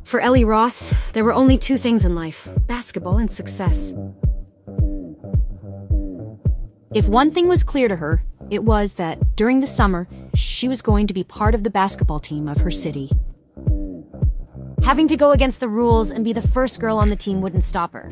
For Ellie Ross, there were only two things in life: basketball and success. If one thing was clear to her, it was that, during the summer, she was going to be part of the basketball team of her city. Having to go against the rules and be the first girl on the team wouldn't stop her.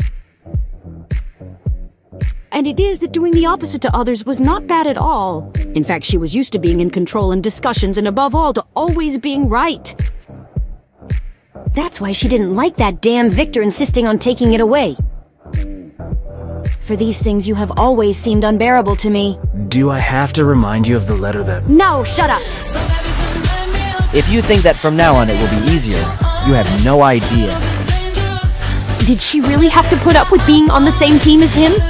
And it is that doing the opposite to others was not bad at all. In fact, she was used to being in control in discussions and above all, to always being right. That's why she didn't like that damn Victor insisting on taking it away. For these things, you have always seemed unbearable to me. Do I have to remind you of the letter that... No, shut up! If you think that from now on it will be easier, you have no idea. Did she really have to put up with being on the same team as him?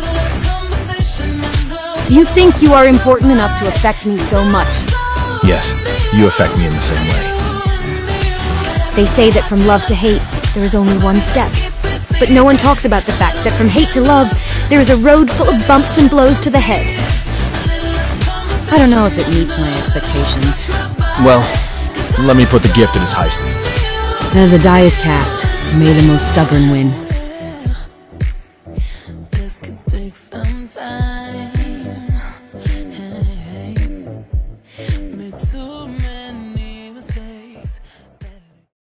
Do you think you are important enough to affect me so much? Yes, you affect me in the same way. They say that from love to hate, there is only one step. But no one talks about the fact that from hate to love, there is a road full of bumps and blows to the head. I don't know if it meets my expectations. Well, let me put the gift at his height. The die is cast. May the most stubborn win. This could take some time.